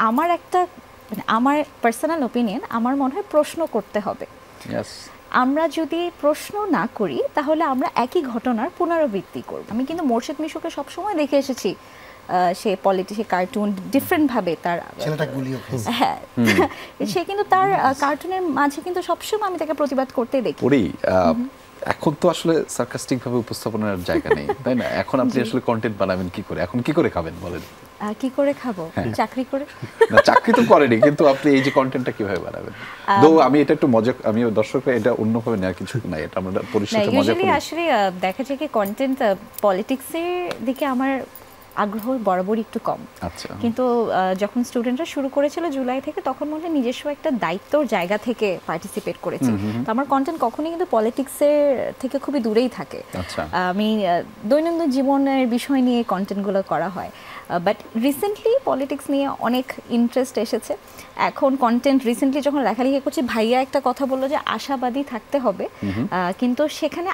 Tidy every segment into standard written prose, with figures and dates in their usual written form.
আমার একটা আমার পার্সোনাল ওপিনিয়ন, আমার মনে হয় প্রশ্ন করতে হবে। আমরা যদি প্রশ্ন না করি তাহলে আমরা একই ঘটনার পুনরাবৃত্তি করব। আমি কিন্তু মোর্শেদ মিশুকে সবসময় দেখে এসেছি, সে পলিটিক্স কার্টুন ডিফারেন্ট ভাবে তার হ্যাঁ সে কিন্তু তার কার্টুনের মাঝে কিন্তু সবসময় আমি তাকে প্রতিবাদ করতে দেখি। এখন তো আসলে সার্কাস্টিক ভাবে উপস্থাপনের জায়গা নেই, তাই না? এখন আপনি আসলে কন্টেন্ট বানাবেন কি করে? এখন কি করে খাবেন বলেন? কি করে খাবো? চাকরি করে। না, চাকরি তো করেনি, কিন্তু আপনি এই যে কন্টেন্টটা কিভাবে বানাবেন? তো আমি এটা একটু মজা, আমি দর্শকরা এটা অন্যভাবে নেওয়ার কিছু নাই, এটা আমরা পরিষ্কার মজা করি। আসলে দেখা যায় কি কন্টেন্ট পলিটিক্সের দিকে আমার আগ্রহ বরাবরই একটু কম। আচ্ছা। কিন্তু যখন স্টুডেন্টরা শুরু করেছিল জুলাই থেকে, তখন মনে হয় নিজস্ব একটা দায়িত্বর জায়গা থেকে পার্টিসিপেট করেছি। তো আমার কন্টেন্ট কখনোই কিন্তু পলিটিক্সের থেকে খুবই দূরেই থাকে। আমি দৈনন্দিন জীবনের বিষয় নিয়ে কন্টেন্টগুলো করা হয়, বাট রিসেন্টলি পলিটিক্স নিয়ে অনেক ইন্টারেস্ট এসেছে। এখন কন্টেন্ট রিসেন্টলি যখন লেখালেখি করছি, ভাইয়া একটা কথা বললো যে আশাবাদী থাকতে হবে, কিন্তু সেখানে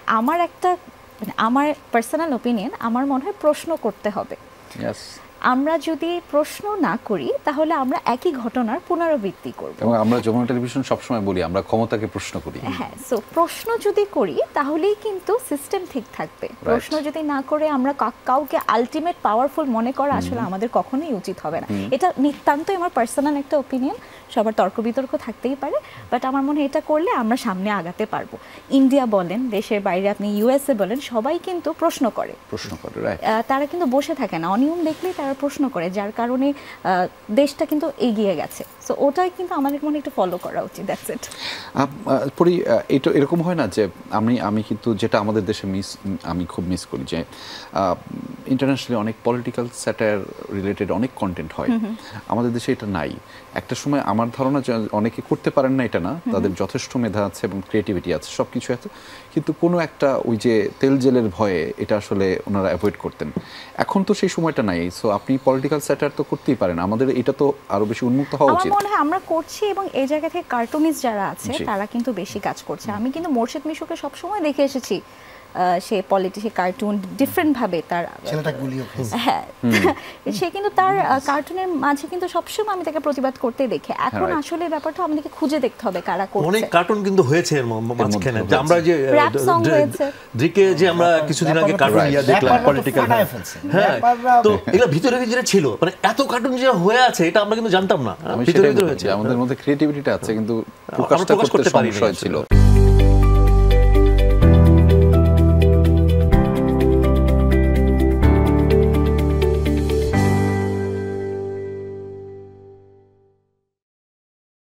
আমার পার্সোনাল ওপিনিয়ন, আমার মনে হয় প্রশ্ন করতে হবে। আমরা যদি প্রশ্ন না করি তাহলে আমরা একই ঘটনার পুনরাবৃত্তি করব। এবং আমরা যমুনা টেলিভিশন সবসময় বলি আমরা ক্ষমতাকে প্রশ্ন করি। হ্যাঁ, সো প্রশ্ন যদি করি তাহলেই কিন্তু সিস্টেম ঠিক থাকবে। প্রশ্ন যদি না করে আমরা কাউকে আলটিমেট পাওয়ারফুল মনে করা আসলে আমাদের কখনোই উচিত হবে না। এটা নিতান্তই আমার পার্সোনাল একটা ওপিনিয়ন, সবার তর্ক বিতর্ক থাকতেই পারে, বাট আমার মনে হয় এটা করলে আমরা সামনে আগাতে পারবো। ইন্ডিয়া বলেন, দেশের বাইরে আপনি ইউএসএ বলেন, সবাই কিন্তু প্রশ্ন করে, তারা কিন্তু বসে থাকে না, অনিয়ম দেখলেই তারা প্রশ্ন করে, যার কারণে দেশটা কিন্তু এগিয়ে গেছে। সো ওটাই কিন্তু আমাদের মনে একটু ফলো করা উচিত। That's it. পরি এটা এরকম হয় না যে আমি কিন্তু যেটা আমাদের দেশে আমি খুব মিস করি যে ইন্টারন্যাশনালি অনেক পলিটিক্যাল স্যাটায়ার রিলেটেড অনেক কন্টেন্ট হয়, আমাদের দেশে এটা নাই। একটা সময় আমার ধারণা যে অনেকে করতে পারেন না এটা না, তাদের যথেষ্ট মেধা আছে এবং ক্রিয়েটিভিটি আছে, সব কিছু আছে, কিন্তু কোনো একটা ওই যে তেল জেলের ভয়ে এটা আসলে ওনারা অ্যাভয়েড করতেন। এখন তো সেই সময়টা নাই। সো আপনি পলিটিক্যাল স্যাটায়ার তো করতেই পারেন, আমাদের এটা তো আরো বেশি উন্মুক্ত হওয়া উচিত। আমার মনে হয় আমরা করছি, এবং এই জায়গা থেকে কার্টুনিস্ট যারা আছে তারা কিন্তু বেশি কাজ করছে। আমি কিন্তু মোর্শেদ মিশুকে সবসময় দেখে এসেছি, সে পলিটিক্স কার্টুন ডিফারেন্ট ভাবে তার হ্যাঁ সে কিন্তু তার কার্টুনের মাঝে কিন্তু সবসময় আমি তাকে প্রতিবাদ করতে দেখি। এখন আসলে ব্যাপারটা আমাদেরকে খুঁজে দেখতে হবে কারা করছে। অনেক কার্টুন কিন্তু হয়েছে মাঝখানে, যে আমরা যে র‍্যাপ সং হয়েছে, দিকে যে আমরা কিছুদিন আগে কার্টুন দেখলাম পলিটিক্যাল, হ্যাঁ, তো এগুলো ভিতরে ভিতরে ছিল, মানে এত কার্টুন যে হয়ে আছে এটা আমরা কিন্তু জানতাম না। ভিতরে ভিতরে হয়েছে, আমাদের মধ্যে ক্রিয়েটিভিটিটা আছে কিন্তু প্রকাশ করতে সমস্যা ছিল।